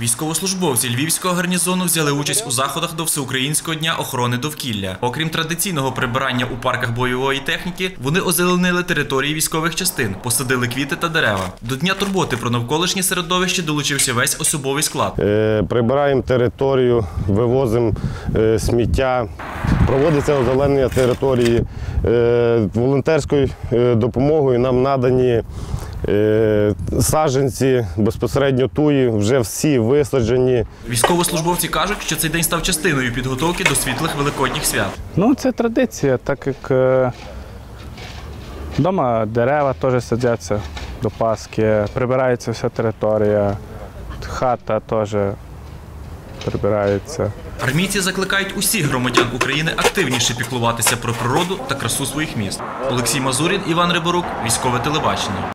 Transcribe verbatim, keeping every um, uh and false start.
Військовослужбовці Львівського гарнізону взяли участь у заходах до Всеукраїнського дня охорони довкілля. Окрім традиційного прибирання у парках бойової техніки, вони озеленили території військових частин, посадили квіти та дерева. До Дня турботи про навколишнє середовище долучився весь особовий склад. Е, прибираємо територію, вивозимо е, сміття, проводиться озеленення території. Е, волонтерською е, допомогою нам надані Е, саджанці, безпосередньо туї, вже всі висаджені. Військовослужбовці кажуть, що цей день став частиною підготовки до світлих великодніх свят. Ну, це традиція, так як вдома е, дерева теж садяться до Пасхи, прибирається вся територія, хата теж прибирається. Армійці закликають усіх громадян України активніше піклуватися про природу та красу своїх міст. Олексій Мазурін, Іван Риборук, Військове телебачення.